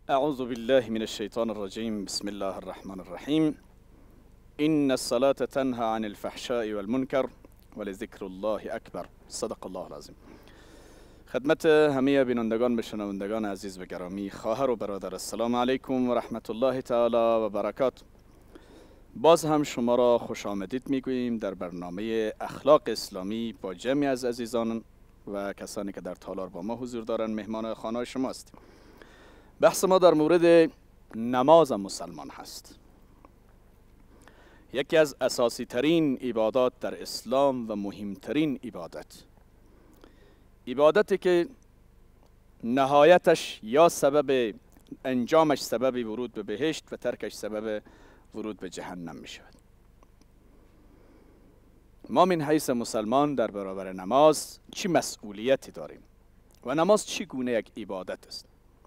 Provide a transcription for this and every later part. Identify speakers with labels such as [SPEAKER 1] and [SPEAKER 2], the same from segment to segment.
[SPEAKER 1] اعوذ بالله من الشیطان الرجیم. بسم الله الرحمن الرحیم. ان الصلاة تنهى عن الفحشاء والمنکر ولذکر الله اکبر. صدق الله العظیم. خدمت همه بینندگان و شنوندگان عزیز و گرامی، خواهر و برادر، السلام علیکم و رحمت الله تعالی و برکاته. باز هم شما را خوش آمدید میگوییم در برنامه اخلاق اسلامی با جمعی از عزیزان و کسانی که در تالار با ما حضور دارند. مهمان خانه شماست. بحث ما در مورد نماز مسلمان هست. یکی از اساسی ترین عبادات در اسلام و مهمترین عبادتی که نهایتش یا سبب انجامش سبب ورود به بهشت و ترکش سبب ورود به جهنم می شود. ما من حیث مسلمان در برابر نماز چی مسئولیتی داریم و نماز چی گونه یک عبادت است؟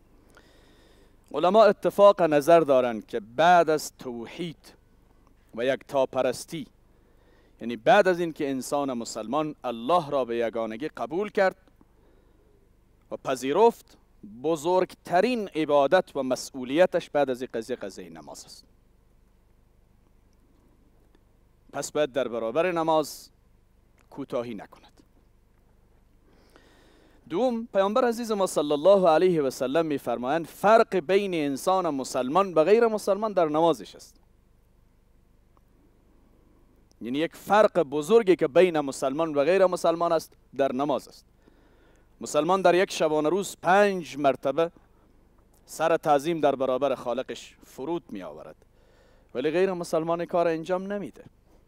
[SPEAKER 1] علما اتفاق نظر دارند که بعد از توحید و یکتاپرستی، یعنی بعد از این که انسان مسلمان الله را به یگانگی قبول کرد و پذیرفت، بزرگترین عبادت و مسئولیتش بعد از این قضیه نماز است. پس باید در برابر نماز کوتاهی نکند. دوم، پیامبر عزیز ما صلی الله علیه و سلم می‌فرمایند فرق بین انسان مسلمان و غیر مسلمان در نمازش است. یعنی یک فرق بزرگی که بین مسلمان و غیر مسلمان است در نماز است. مسلمان در یک شبانه روز 5 مرتبه سر تعظیم در برابر خالقش فرود می آورد، ولی غیر مسلمان کار انجام نمیده.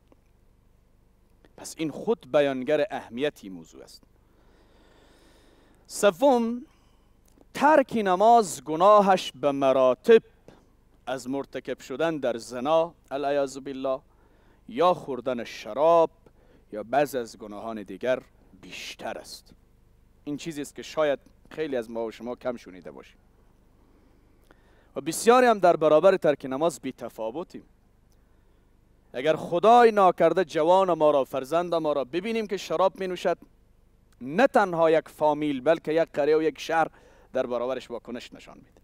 [SPEAKER 1] پس این خود بیانگر اهمیتی موضوع است. سوم، ترک نماز گناهش به مراتب از مرتکب شدن در زنا العیاذ بالله یا خوردن شراب یا بعض از گناهان دیگر بیشتر است. این چیزی است که شاید خیلی از ما و شما کم شنیده باشیم و بسیاری هم در برابر ترک نماز بی تفاوتیم. اگر خدای ناکرده جوان ما را، فرزند ما را ببینیم که شراب می نوشد، نه تنها یک فامیل بلکه یک قریه و یک شهر در برابرش واکنش نشان میده.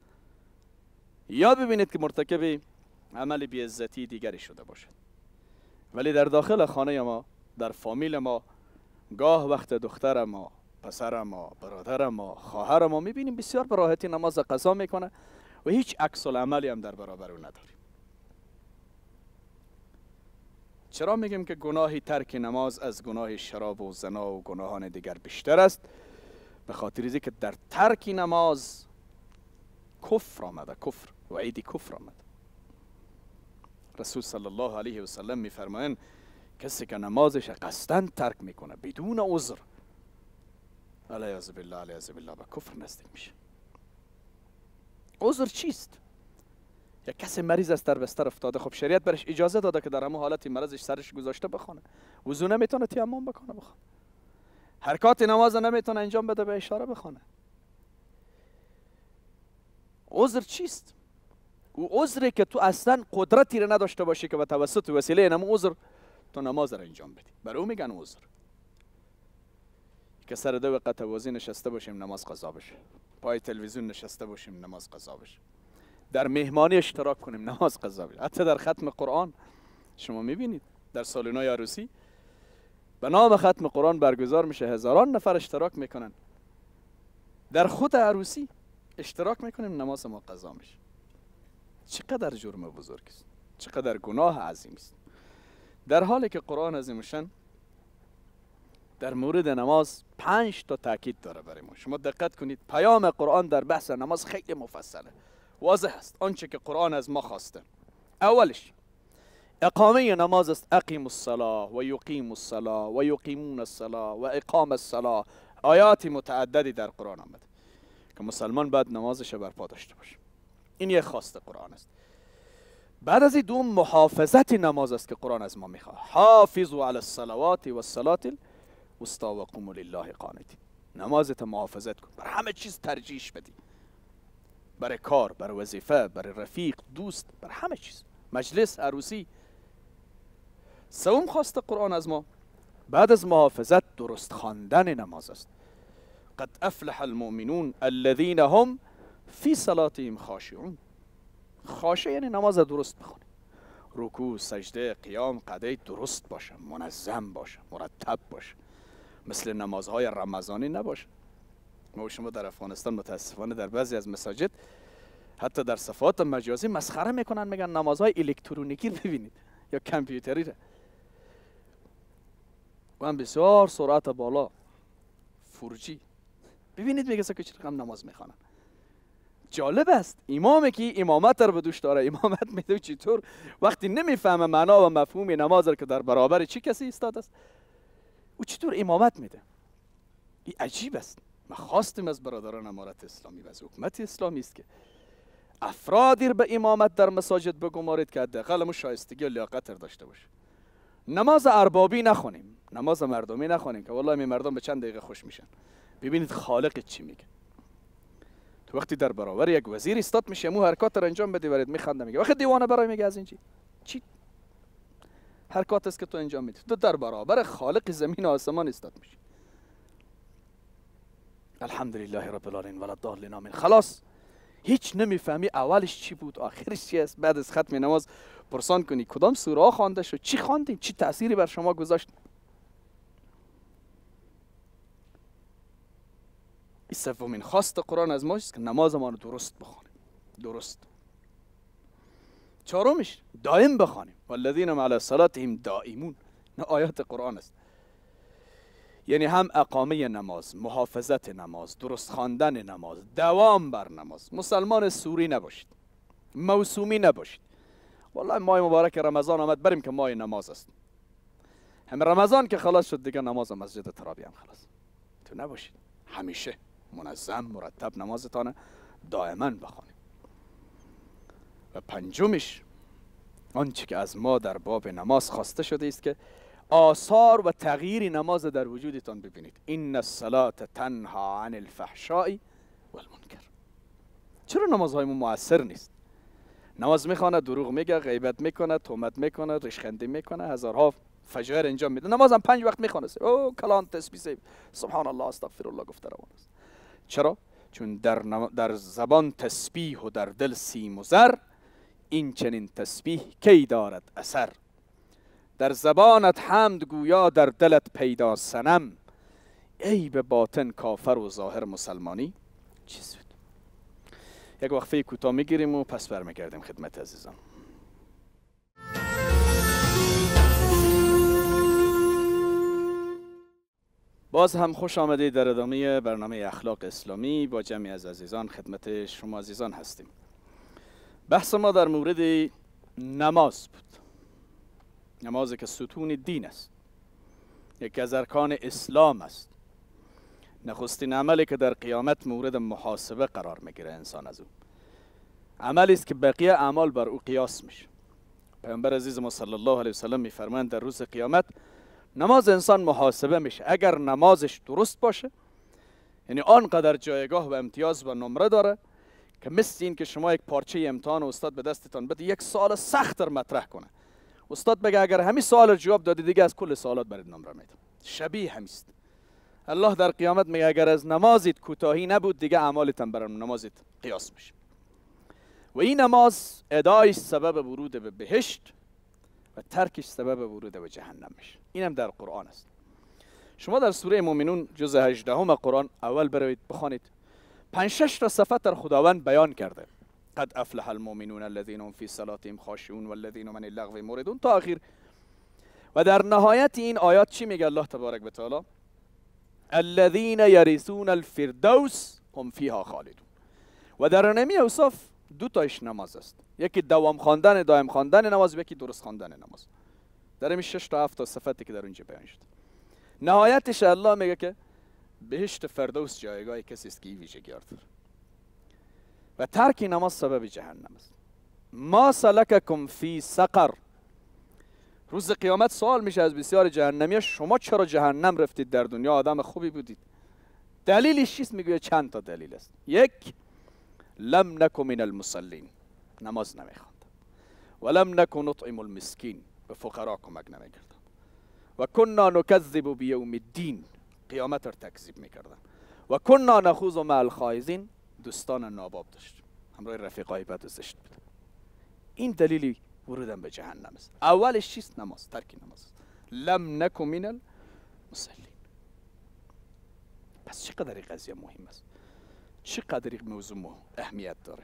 [SPEAKER 1] یا ببینید که مرتکب عمل بی‌عزتی دیگری شده باشد، ولی در داخل خانه ما، در فامیل ما، گاه وقت دختر ما، پسر ما، برادر ما، خواهر ما میبینیم بسیار به راحتی نماز قضا میکنه و هیچ عکس العملی هم در برابر او نداریم. چرا میگیم که گناه ترک نماز از گناه شراب و زنا و گناهان دیگر بیشتر است؟ به خاطر اینکه که در ترک نماز کفر آمده، کفر و عید کفر آمده. رسول صلی الله علیه و سلم میفرمایند کسی که نمازش قصداً ترک میکنه بدون عذر، علیاذ بالله به کفر نزدیک میشه. عذر چیست؟ یک کسی مریض است، در بستر افتاده، خب شریعت برش اجازه داده که در همون حالت مرضش سرش گذاشته بخونه، وضو نمیتونه تیمم بکنه بخونه، حرکات نماز نمیتونه انجام بده به اشاره بخونه. عذر چیست؟ او عذری که تو اصلا قدرتی رو نداشته باشی که به توسط وسیله نمو عذر تو نماز رو انجام بدی، برای او میگن عذر. که سر دو قطوازی نشسته باشیم نماز قضا بشه، پای تلویزیون نشسته باشیم نماز قضا بشه، در مهمانی اشتراک کنیم نماز قضا بشه. حتی در ختم قرآن شما میبینید در سالن‌های عروسی به نام ختم قرآن برگزار میشه، هزاران نفر اشتراک میکنن. در خود عروسی اشتراک میکنیم نماز ما قضا میشه. چقدر جرم بزرگ است، چقدر گناه عظیم است، در حالی که قرآن عظیم‌الشأن در مورد نماز 5 تا تاکید داره برای ما. شما دقت کنید، پیام قرآن در بحث نماز خیلی مفصله، واضح است آنچه که قرآن از ما خواسته. اولش اقامه نماز است. اقیم الصلاة و یقیم الصلاة و یقیمون الصلاة و اقام الصلاة. آیات متعددی در قرآن آمده که مسلمان باید نمازش برپا داشته باشه. این یک خواست قرآن است. بعد از این دوم محافظت نماز است که قرآن از ما میخواد. حافظوا علی الصلوات و الصلاة الوسطی و قوموا لله قانتین. نمازت محافظت کن، بر همه چیز ترجیح بدی، برای کار، برای وظیفه، برای رفیق، دوست، بر همه چیز، مجلس، عروسی. سوم خواست قرآن از ما بعد از محافظت درست خواندن نماز است. قد افلح المؤمنون الذين هم فی صلاتهم خاشعون. خاشع یعنی نماز درست بخونیم، رکوع، سجده، قیام، قعده درست باشه، منظم باشه، مرتب باشه، مثل نمازهای رمضانی نباشه. ما و شما در افغانستان متاسفانه در بعضی از مساجد حتی در صفحات مجازی مسخره میکنن، میگن نمازهای الکترونیکی ببینید یا کامپیوتری را، و هم بسیار سرعت بالا، فرجی. ببینید میگه که چرا هم نماز میخوانن. جالب است امامی که امامت رو به دوش داره، امامت میده چطور وقتی نمیفهمه معنا و مفهوم نماز رو که در برابر چی کسی ایستاده است، او چطور امامت میده. این عجیب است. ما خواستیم از برادران امارت اسلامی و از حکومت اسلامی است که افرادی به امامت در مساجد بگمارید که حداقل شایستگی و لیاقت داشته باشه. نماز اربابی نخونیم، نماز مردمی نخونیم که والله می مردم به چند دقیقه خوش میشن. ببینید خالق چی میگه. تو وقتی در برابر یک وزیر استاد میشه مو حرکات رو انجام بدی ورید میخنده، میگه وقتی دیوانه برای میگه از این چی حرکات است که تو انجام میدی؟ تو در برابر خالق زمین و آسمان استاد میشی. الحمدلله رب العالمین ولا الضالین آمین. خلاص هیچ نمیفهمی اولش چی بود آخرش چی است. بعد از ختم نماز پرسان کنی کدام سوره خوانده شد، چی خواندین، چی تأثیری بر شما گذاشت. این سومین خواست قرآن از ما است که نماز ما رو درست بخوانیم، درست. چهارمش دائم بخوانیم، والذین هم علی صلاتهم دائمون. نه آیات قرآن است. یعنی هم اقامه نماز، محافظت نماز، درست خواندن نماز، دوام بر نماز. مسلمان سوری نباشید، موسومی نباشید. والله ماه مبارک رمضان آمد بریم که ماه نماز است، هم رمضان که خلاص شد دیگه نماز مسجد ترابی هم خلاص. تو نباشید، همیشه منظم مرتب نمازتان دائما بخوانید. و پنجمش آنچه که از ما در باب نماز خواسته شده است که آثار و تغییر نماز در وجودتان ببینید. این الصلاة تنها عن الفحشاء والمنکر. چرا نمازهای ما مؤثر نیست؟ نماز میخوانه، دروغ میگه، غیبت میکنه، تهمت میکنه، ریشخندی میکنه، هزارها فجایع انجام میده. نمازم 5 وقت میخوانه، او کلام تسبیح سبحان الله استغفر الله گفته روان است. چرا؟ چون در زبان تسبیح و در دل سیم و زر، این چنین تسبیح کی دارد اثر. در زبانت حمد گویا در دلت پیدا صنم، ای به باطن کافر و ظاهر مسلمانی چی سود. یک وقفه کوتاه میگیریم و پس برمیگردیم خدمت عزیزان. باز هم خوش آمدید در ادامه برنامه اخلاق اسلامی با جمعی از عزیزان. خدمت شما عزیزان هستیم. بحث ما در مورد نماز بود. نمازی که ستون دین است، یکی از ارکان اسلام است، نخستین عملی که در قیامت مورد محاسبه قرار میگیره انسان از او. عملی است که بقیه اعمال بر او قیاس میشه. پیامبر عزیز ما صلی الله علیه و سلم میفرمایند در روز قیامت نماز انسان محاسبه میشه. اگر نمازش درست باشه، یعنی آنقدر جایگاه و امتیاز و نمره داره که مثل این که شما یک پارچه امتحان و استاد به دستتان بده یک سوال سخت مطرح کنه، استاد بگه اگر همین سوال جواب دادی دیگه از کل سوالات برات نمره میدم. شبیه همیست. الله در قیامت میگه اگر از نمازت کوتاهی نبود دیگه اعمالت هم بر نمازت قیاس میشه. و این نماز ادایش سبب ورود به بهشت و ترکش سبب ورود به جهنم میشه. اینم در قرآن است. شما در سوره مومنون جزء 18 قرآن اول بروید بخوانید. 5-6 تا صفت در خداوند بیان کرده. قد افلح المؤمنون الذين هم في صلاتهم خاشعون والذين من اللغو معرضون تا آخر. و در نهایت این آیات چی میگه الله تبارک و تعالی؟ الذين يرثون الفردوس هم فيها خالدون. و در نمی اوصاف 2 تاش نماز است. یکی دوام خواندن، دائم خواندن نماز، یکی درست خواندن نماز. در این 6 تا 7 تا صفتی که در اونجا بیان شده. نهایتش الله میگه که بهشت فردوس جایگاه کسی است که این ویژگی داره. و ترک نماز سبب جهنم است. ما سلککم فی سقر. روز قیامت سوال میشه از بسیار جهنمیان شما چرا جهنم رفتید؟ در دنیا آدم خوبی بودید. دلیلش چیست؟ میگه چند تا دلیل است. یک، لم نکن من المصلین، نماز نمیخواند. ولم نکن نطعم المسکین، به فقرا کمک نمیکردم. و کنا نکذب بیوم الدین، قیامت را تکذیب میکردم. و کنا نخوض مع الخائضین، دوستان ناباب داشت، همراه رفیقای بد و زشت بود. این دلیلی ورودم به جهنم است. اولش چیست؟ نماز، ترک نماز است. لم نکن من المصلین. پس چقدر این قضیه مهم است، چقدر این موضوع اهمیت داره.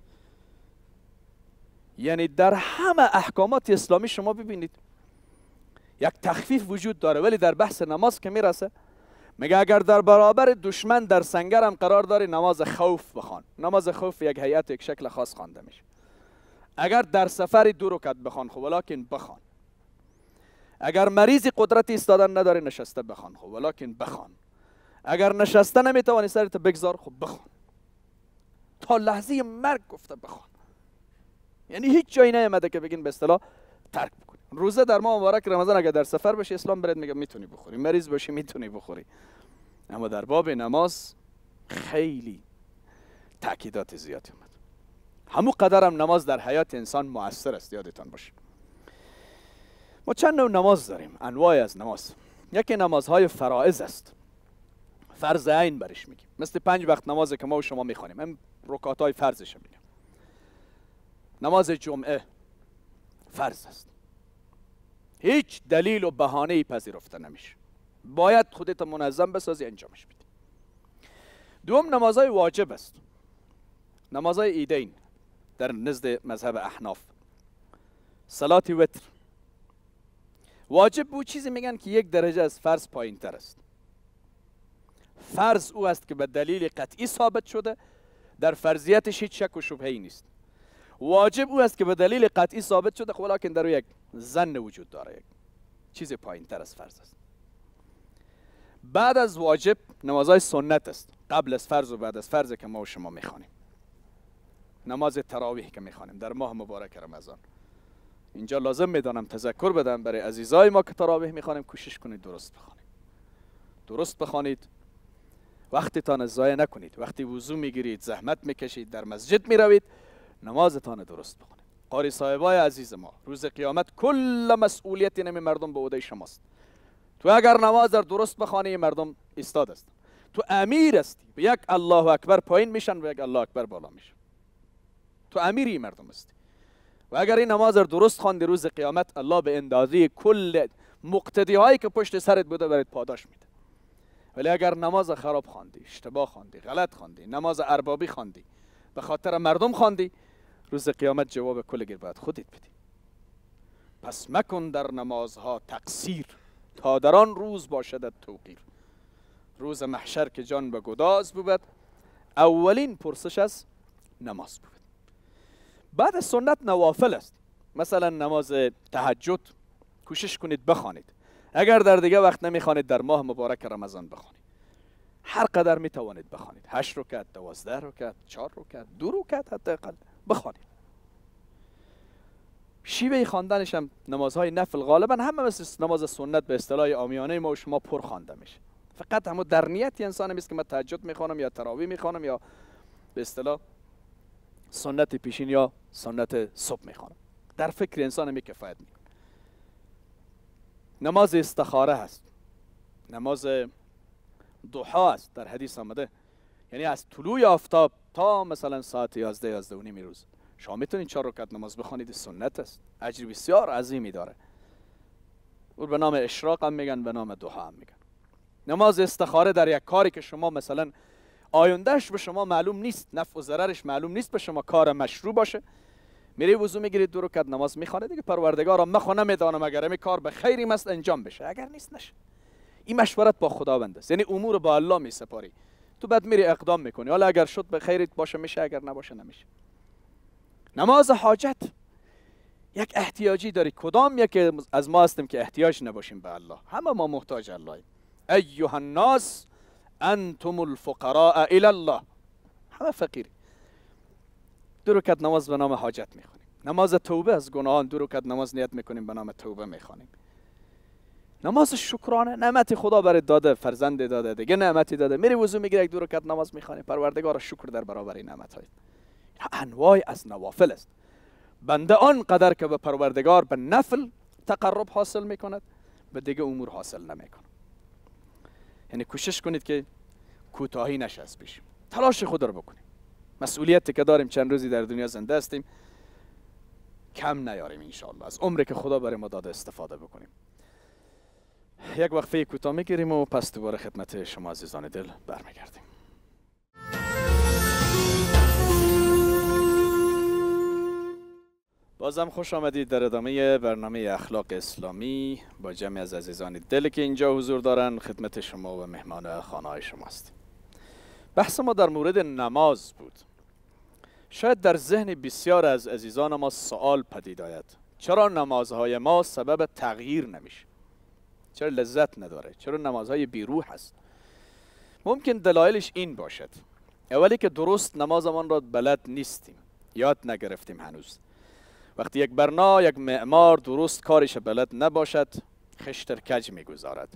[SPEAKER 1] یعنی در همه احکامات اسلامی شما ببینید یک تخفیف وجود داره، ولی در بحث نماز که میرسه میگه اگر در برابر دشمن در سنگرم قرار داری نماز خوف بخوان. نماز خوف یک هیئت یک شکل خاص خوانده میشه. اگر در سفری 2 رکعت بخوان خب ولکن بخوان. اگر مریضی قدرت ایستادن نداره نشسته بخوان خب ولکن بخوان. اگر نشسته نمیتوانی سرت بگذار خب بخوان. تا لحظه مرگ گفته بخوان. یعنی هیچ جایی نیامده که بگین به اصطلاح ترک بکنی. روزه در ماه مبارک رمضان اگر در سفر باشی اسلام برات میگه میتونی بخوری، مریض باشی میتونی بخوری. اما در باب نماز خیلی تاکیدات زیادی اومد. همون قدرم نماز در حیات انسان مؤثر است. یادتان باشه ما چند نوع نماز داریم، انواع از نماز. یکی نمازهای فرائض است، فرض عین برش میگیم، مثل 5 وقت نمازی که ما و شما میخوانیم، هم رکعاتای فرضش میگیم. نماز جمعه فرض است، هیچ دلیل و بهانه‌ای پذیرفته نمیشه، باید خودت منظم بسازی انجامش بدی. دوم نمازهای واجب است، نمازهای عیدین در نزد مذهب احناف. صلات وتر واجب بود چیزی میگن که 1 درجه از فرض پایین تر است. فرض او است که به دلیل قطعی ثابت شده، در فرضیتش هیچ شک و شبهه‌ای نیست. واجب او است که به دلیل قطعی ثابت شده خب ولیکن در او یک ظن وجود داره، یک چیز پایین تر از فرض است. بعد از واجب نمازهای سنت است، قبل از فرض و بعد از فرض که ما و شما میخوانیم. نماز تراویح که میخوانیم در ماه مبارک رمضان، اینجا لازم میدانم تذکر بدم برای عزیزای ما که تراویح میخوانیم، کوشش کنید درست بخوانید، درست بخوانید، وقتتان ضایع نکنید. وقتی وضو میگیرید، زحمت میکشید، در مسجد میروید، نمازتان درست بخوانید. قاری صاحبای عزیز ما، روز قیامت کل مسئولیت نمی مردم به عهده شماست. تو اگر نماز در درست بخوانی مردم ایستاد است، تو امیر هستی، به یک الله اکبر پایین میشن و یک الله اکبر بالا میشن، تو امیری مردم هستی. و اگر این نماز در درست خواندی روز قیامت الله به اندازه کل مقتدی هایی که پشت سرت بوده برات پاداش میده. ولی اگر نماز خراب خواندی، اشتباه خواندی، غلط خواندی، نماز اربابی خواندی، به خاطر مردم خواندی، روز قیامت جواب کل گیر باید خودت بدی. پس مکن در نمازها تقصیر، تا در آن روز باشد توقیر. روز محشر که جان به گداز بود، اولین پرسش از نماز بود. بعد از سنت نوافل است، مثلا نماز تهجد کوشش کنید بخوانید. اگر در دیگه وقت نمیخوانید در ماه مبارک رمضان بخوانید، هر قدر میتوانید بخوانید، 8 رکعت، 12 رکعت، 4 رکعت، 2 رکعت حتی اقل بخوانید. شیوه خواندنش هم نمازهای نفل غالبا همه مثل نماز سنت به اصطلاح عامیانه ما و شما پر خوانده میشه. فقط همون در نیت انسان نیست که من تهجد میخوانم یا تراویح میخوانم یا به اصطلاح سنت پیشین یا سنت صبح میخوانم. در فکر انسان می کفایت میکنه. نماز استخاره هست، نماز ضحا است، در حدیث آمده، یعنی از طلوع آفتاب تا مثلا ساعت 11 11 و نیم روز شما میتونید 4 رکعت نماز بخوانید، سنت است، اجر بسیار عظیمی داره. او به نام اشراق هم میگن، به نام ضحا هم میگن. نماز استخاره در یک کاری که شما مثلا آیندهش به شما معلوم نیست، نفع و ضررش معلوم نیست به شما، کار مشروع باشه، میری وضو میگیرید 2 رکعت نماز میخوانید، دیگه پروردگارا من خو نمیدانم اگر این کار به خیری است انجام بشه، اگر نیست نشه. این مشورت با خداوند است، یعنی امور با الله میسپاری، تو بعد میری اقدام میکنی، حالا اگر شد به خیرت باشه میشه، اگر نباشه نمیشه. نماز حاجت یک احتیاجی داری. کدام یک از ما هستیم که احتیاج نباشیم به الله؟ همه ما محتاج الله. ایها الناس انتم الفقراء الی الله، همه فقیری. 2 رکعت نماز به نام حاجت میخونیم. نماز توبه از گناهان 2 رکعت نماز نیت میکنیم، به نام توبه میخونیم. نماز شکرانه، نعمت خدا برات داده، فرزند داده، دیگه نعمتی داده، میری وضو میگیری 2 رکعت نماز میخونی، پروردگار شکر در برابر این نعمت‌های. انواع از نوافل است. بنده آن قدر که به پروردگار به نفل تقرب حاصل میکند، به دیگه امور حاصل نمیکنه. یعنی کوشش کنید که کوتاهی نشه از پیش، تلاش خود رو بکنید. مسئولیتی که داریم، چند روزی در دنیا زنده هستیم، کم نیاریم انشاءالله. از عمری که خدا برای ما داده استفاده بکنیم. یک وقفه کوتاه میگیریم و پس دوباره خدمت شما عزیزان دل برمیگردیم. بازم خوش آمدید در ادامه برنامه اخلاق اسلامی با جمعی از عزیزان دل که اینجا حضور دارن. خدمت شما و مهمان خانه های شما هستیم. بحث ما در مورد نماز بود. شاید در ذهن بسیار از عزیزان ما سوال پدید آید: چرا نمازهای ما سبب تغییر نمیشه؟ چرا لذت نداره؟ چرا نمازهای بیروح هست؟ ممکن دلایلش این باشد: اولی که درست نمازمان را بلد نیستیم، یاد نگرفتیم هنوز. وقتی یک برنا، یک معمار درست کارش بلد نباشد، خشتر کج میگذارد،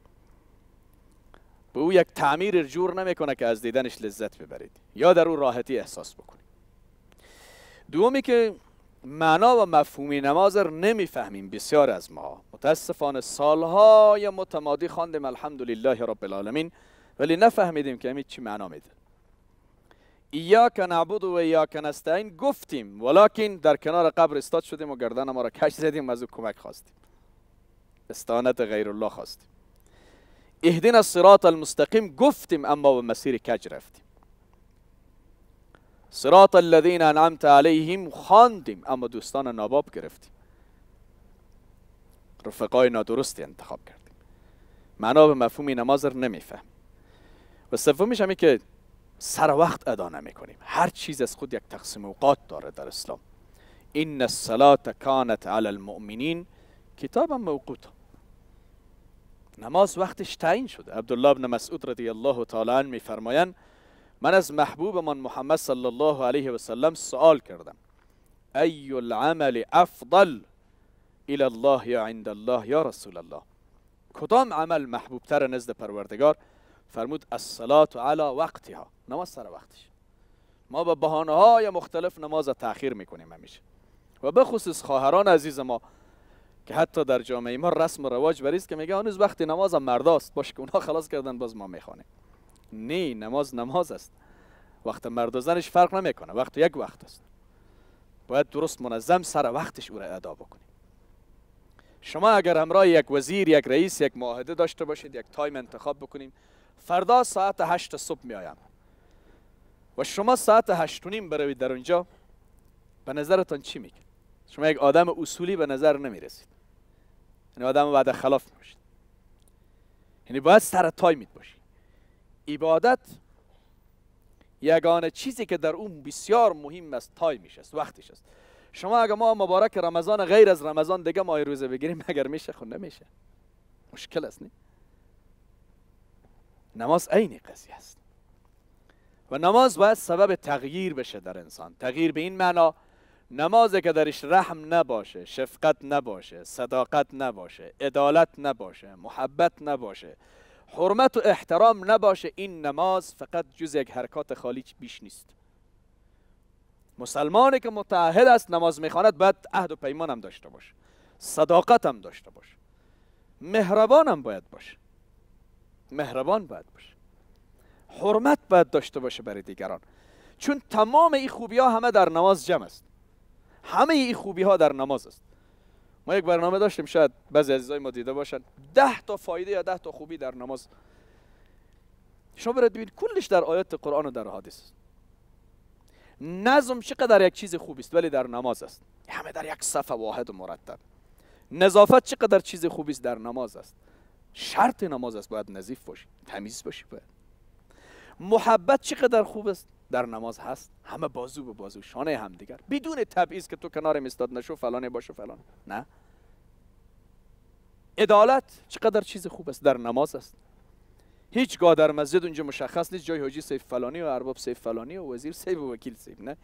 [SPEAKER 1] به او یک تعمیر جور نمیکنه که از دیدنش لذت ببرید یا در او راحتی احساس بکنید. دومی که معنا و مفهوم نماز را نمیفهمیم. بسیار از ما متاسفانه سالهای متمادی خواندیم الحمدلله رب العالمین، ولی نفهمیدیم که همین چی معنا میده. ایاک نعبد و ایاک نستعین گفتیم، ولکن در کنار قبر استاد شدیم و گردن ما را کش زدیم، از او کمک خواستیم، استعانت غیر الله خواستیم. اهدنا الصراط المستقیم گفتیم، اما به مسیر کج رفتیم. صراط الذین انعمت علیهم خواندیم، اما دوستان ناباب گرفتیم، رفقای نادرستی انتخاب کردیم. معنا و مفهوم نماز را نمیفهم. و سومیش همین که سر وقت ادا نمیکنیم. هر چیز از خود یک تقسیم اوقات داره در اسلام. ان الصلاة کانت علی المؤمنین کتابا موقوتا. نماز وقتش تعیین شده. عبدالله بن مسعود رضی الله تعالی عنه میفرمایند: من از محبوب من محمد صلی الله علیه و سلم سوال کردم: ای العمل افضل الی الله یا عند الله یا رسول الله؟ کدام عمل محبوب تر نزد پروردگار؟ فرمود: الصلاة علی وقتها. نماز سر وقتش. ما به بهانه های مختلف نماز تأخیر میکنیم همیشه، و به خصوص خواهران عزیز ما که حتی در جامعه ما رسم و رواج بریست که میگه هنوز وقت نماز مرداست، باشه که اونها خلاص کردن باز ما میخوانیم. نه، نماز است. وقت مرد و زنش فرق نمیکنه، وقت یک وقت است. باید درست منظم سر وقتش او را ادا بکنیم. شما اگر همراه یک وزیر، یک رئیس، یک معاهده داشته باشید، یک تایم انتخاب بکنیم: فردا ساعت 8 صبح میایم، و شما ساعت 8 و نیم بروید در اونجا، به نظرتان چی میگه؟ شما یک آدم اصولی به نظر نمیرسید، یعنی آدم وعده خلاف میباشید. یعنی باید سر تایمت باشی. عبادت یگانه چیزی که در اون بسیار مهم است تایمش است، وقتش است. شما اگه ما مبارک رمضان غیر از رمضان دیگه ماه روزه بگیریم، اگر میشه خود نمیشه، مشکل است. نه، نماز عین قضیه است. و نماز باید سبب تغییر بشه در انسان. تغییر به این معنا: نمازی که درش رحم نباشه، شفقت نباشه، صداقت نباشه، عدالت نباشه، محبت نباشه، حرمت و احترام نباشه، این نماز فقط جز یک حرکات خالی بیش نیست. مسلمانی که متعهد است نماز میخواند باید عهد و پیمان هم داشته باشه، صداقت هم داشته باشه، مهربان هم باید باشه، مهربان باید باشه، حرمت باید داشته باشه برای دیگران. چون تمام این خوبی ها همه در نماز جمع است. همه این خوبی ها در نماز است. ما یک برنامه داشتیم، شاید بعضی عزیزای ما دیده باشن، 10 تا فایده یا 10 تا خوبی در نماز. شما برید ببینید کلش در آیات قرآن و در احادیث است. نظم چقدر یک چیز خوبی است، ولی در نماز است. همه در یک صف واحد و مرتب. نظافت چقدر چیز خوبی است، در نماز است. شرط نماز است، باید نظیف باشی، تمیز باشی. باید محبت چقدر خوب است، در نماز هست. همه بازو به بازو، شانه هم دیگر، بدون تبعیض که تو کنارم ایستاد نشو، فلانه باشه فلان. نه. عدالت چقدر چیز خوب است، در نماز است. هیچگاه در مسجد اونجا مشخص نیست جای حاجی سیف فلانی و ارباب سیف فلانی و وزیر سیف و وکیل سیف. نه.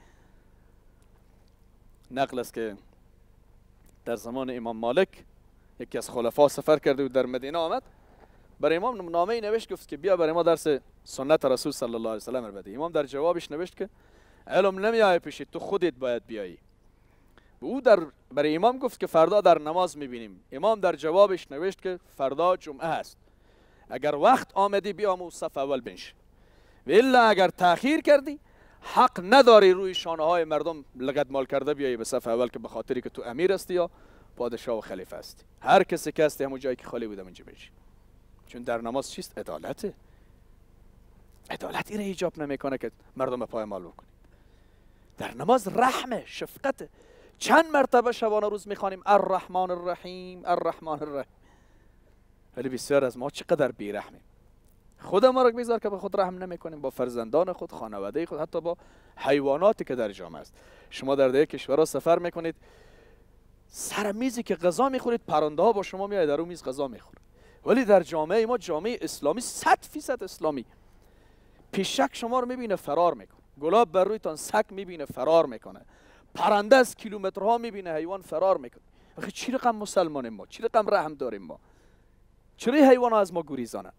[SPEAKER 1] نقل است که در زمان امام مالک یکی از خلفا سفر کرده و در مدینه آمد، برای امام نامه‌ای نوشت، گفت که بیا برای ما درس سنت رسول صلی الله علیه و سلم بده. امام در جوابش نوشت که علم نمیای پیشت، تو خودت باید بیایی. او برای امام گفت که فردا در نماز میبینیم. امام در جوابش نوشت که فردا جمعه است، اگر وقت آمدی بیا و صف اول بنش، و الا اگر تأخیر کردی حق نداری روی شانه های مردم لگد مال کرده بیایی به صف اول که به خاطری که تو امیر هستی یا پادشاه و خلیفه هستی. هر کسی که هستی همون جایی که خالی بودم اینجا بشی. چون در نماز چیست؟ عدالته. عدالت این ایجاب نمیکنه که مردم پای مال بکنی. در نماز رحمه، شفقته. چند مرتبه شبانه روز میخوانیم الرحمن الرحیم الرحمن الرحیم، ولی بسیار از ما چقدر بیرحمیم. خود ما را میذار که به خود رحم نمیکنیم، با فرزندان خود، خانواده خود، حتی با حیواناتی که در جامعه است. شما در دیگه کشورها سفر میکنید، سر میزی که غذا میخورید پرنده ها با شما میاد در اون میز غذا میخوره. ولی در جامعه ما، جامعه اسلامی 100% اسلامی، پیشک شما رو میبینه فرار میکنه، گلاب بر رویتان سگ میبینه فرار میکنه، پرنده از کیلومترها میبینه حیوان فرار میکنه. آخه چی رقم مسلمانیم ما؟ چی رقم رحم داریم ما؟ چرا حیوان ها از ما گریزانه؟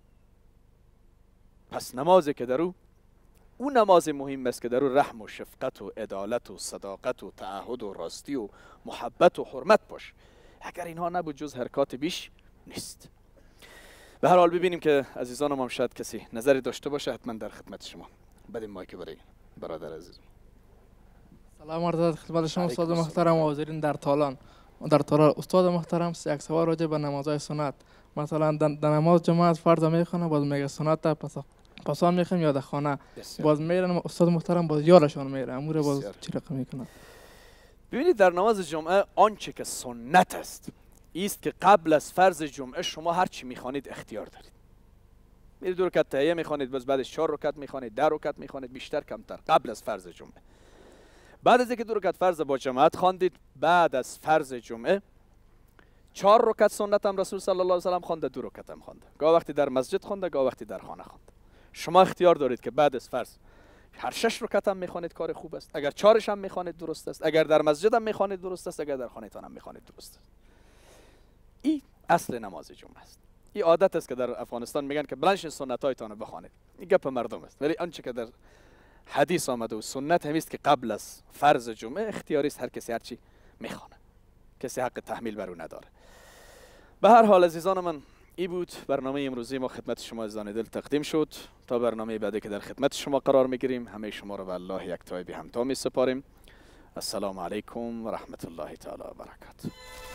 [SPEAKER 1] پس نمازی که در اون نماز مهم است که در رحم و شفقت و عدالت و صداقت و تعهد و راستی و محبت و حرمت باش. اگر اینها نبود جز حرکات بیش نیست. به هر حال ببینیم که عزیزانم هم شاید کسی نظری داشته باشه، حتما در خدمت شما. بدیم مایک برای برادر عزیز.
[SPEAKER 2] سلام عرض خدمت شما استاد محترم و حاضرین در تالان. استاد محترم یک سوال راجع به نمازهای سنت. مثلا در نماز جماعت فرض میخونه، باز میگه سنت پسان میخوام یا در خانه باز میرن، استاد محترم باز یارشان میره، امور باز چی رقم میکنه؟
[SPEAKER 1] ببینید در نماز جمعه آنچه که سنت است ایست که قبل از فرض جمعه شما هر چی میخوانید اختیار دارید. میرید 2 رکعت تهیه میخوانید، باز بعدش 4 رکعت میخوانید، 10 رکعت میخوانید، بیشتر کمتر، قبل از فرض جمعه. بعد از اینکه 2 رکعت فرض با جماعت خواندید، بعد از فرض جمعه 4 رکعت سنت هم رسول صلی الله علیه و سلم خوانده، 2 رکعت هم خوانده. گاه وقتی در مسجد خوانده، گاه وقتی در خانه خوانده. شما اختیار دارید که بعد از فرض هر 6 رکعت هم میخوانید، کار خوب است. اگر 4ش هم میخوانید درست است. اگر در مسجد هم میخوانید درست است. اگر در خانه تان هم میخوانید درست است. این اصل نماز جمعه است. این عادت است که در افغانستان میگن که بلند سنتایتان رو بخوانید. این گپ مردم است. ولی آنچه که در حدیث آمده و سنت همیست که قبل از فرض جمعه اختیاری است، هر کسی هر چی میخوانه. کسی حق تحمیل بر او نداره. به هر حال عزیزان من، این بود برنامه امروزی ما خدمت شما عزیزان دل تقدیم شد. تا برنامه بعدی که در خدمت شما قرار میگیریم، همه شما را به الله یکتای بی همتا می سپاریم. السلام علیکم و رحمت الله تعالی و برکاته.